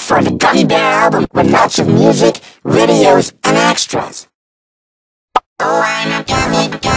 for the Gummy Bear album with lots of music, videos, and extras. Oh, I'm a gummy bear.